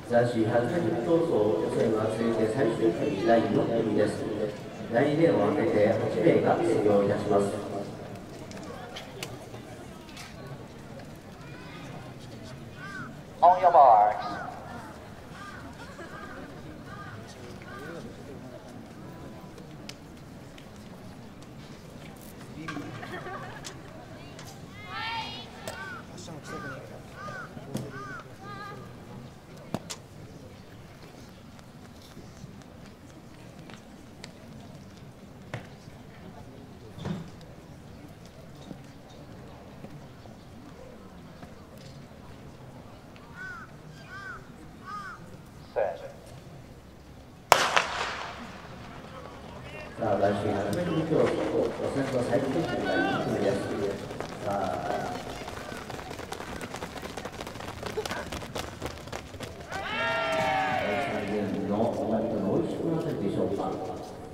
男子80闘争予選は続いて最終組第4組です。第2レーンを開けて8名が出場いたします。 On your marks. さあ、男子100メートル競争、予選の最終組第2組です。さあ、第3レーンのお相手のおいしくなってるでしょうか。